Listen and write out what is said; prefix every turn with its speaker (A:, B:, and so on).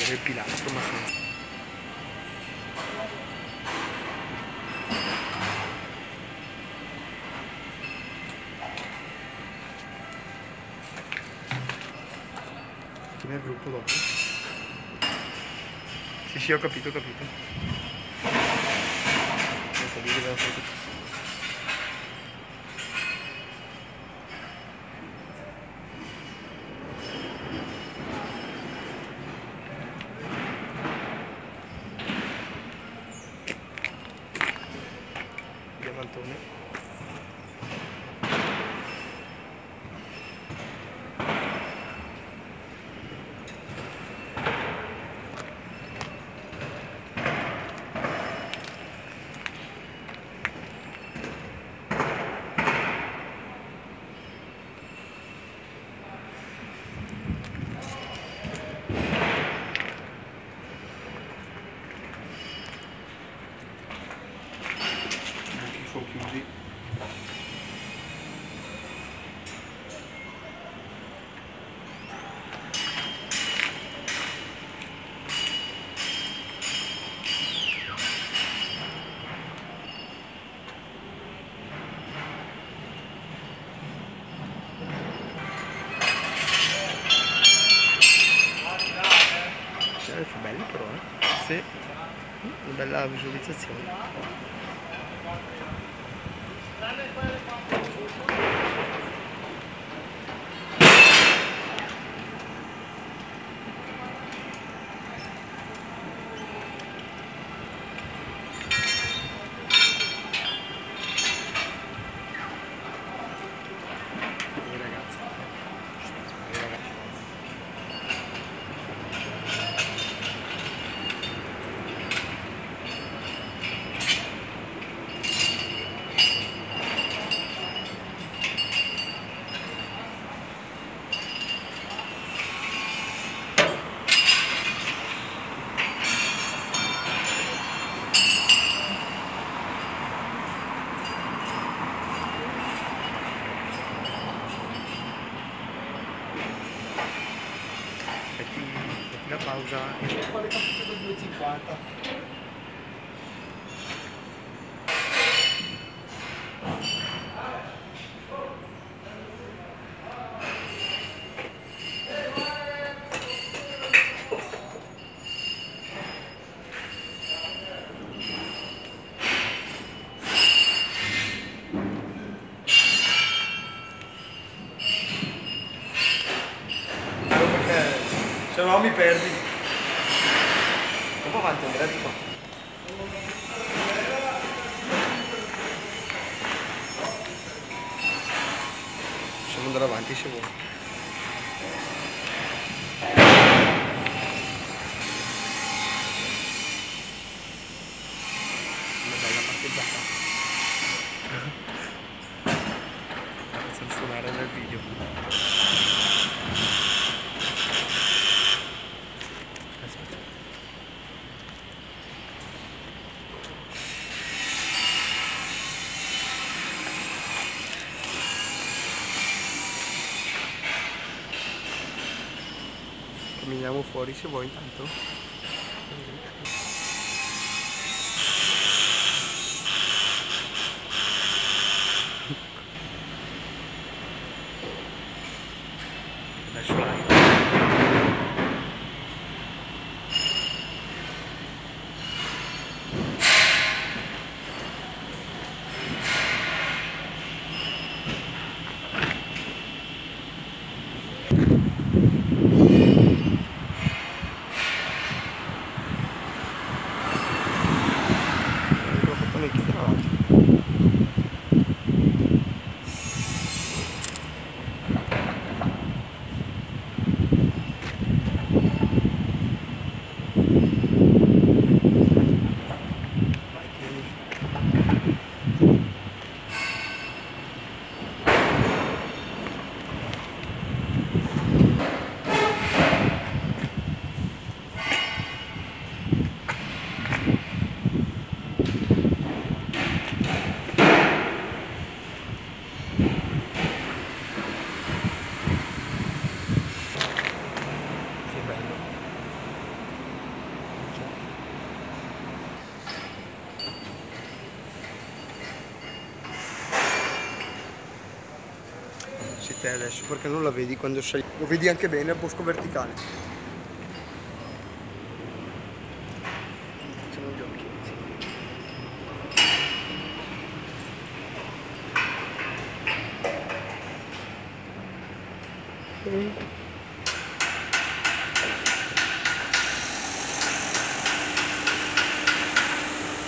A: il pilastro, ma sì. Chi nel gruppo dopo? Sì, ho capito, ho capito. Non so dire cosa fare. Diamantone. Sono chiusi. Fa bello però, sì, una bella visualizzazione. Metti la pausa e quale capitolo 2,50? Se no mi perdi. Dopo avanti Andrea di qua. Possiamo andare avanti se vuoi. Una bella parcheggiata. La facciamo suonare nel video. Camminiamo fuori se vuoi intanto. Adesso vai.
B: te adesso perché non la vedi quando sei. Lo vedi anche bene al bosco verticale. Facciamo gli occhi.